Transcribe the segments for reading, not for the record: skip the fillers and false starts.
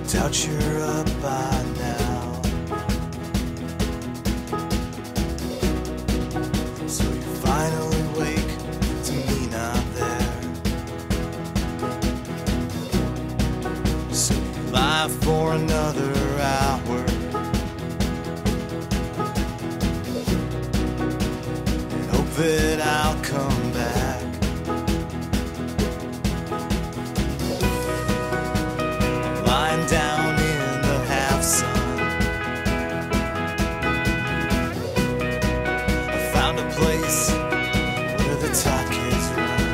Doubt you're up by now. So you finally wake to me not there. So you lie for another hour and hope that I'll come back. Lying down in the half sun, I found a place where the top kids run,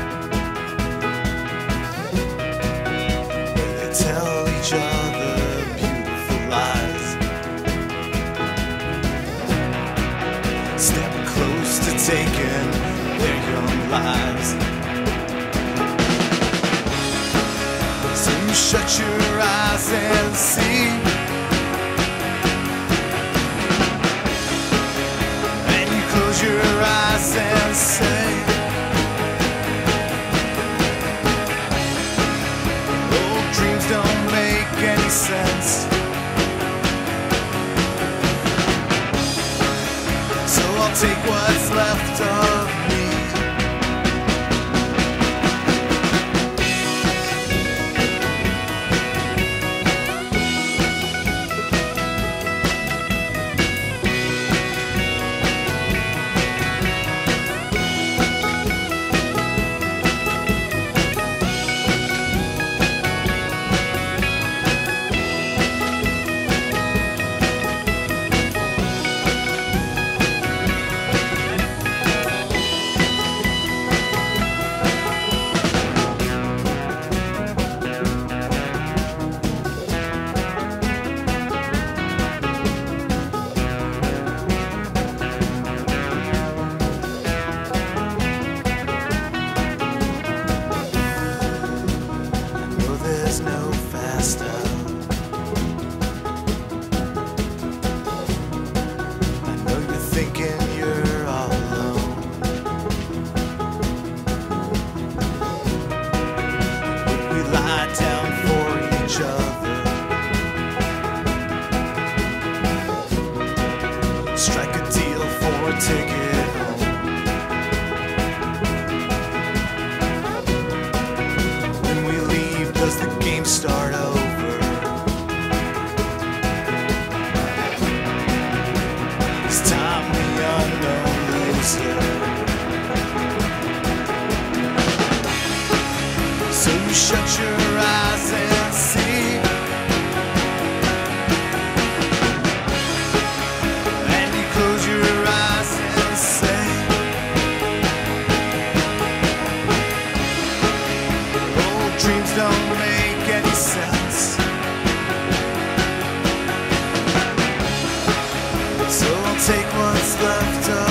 where they tell each other beautiful lies, step close to taking their young lives. So you shut your eyes and see, and you close your eyes and say, old dreams don't make any sense. So I'll take what's left of me. There's no fast out. I know you're thinking you're all alone. We lie down for each other, strike a deal for a ticket home. When we leave, does the game start over? Is time the unknown loser? So you shut your eyes and see, and you close your eyes and say, old dreams don't make any sense. So I'll take what's left of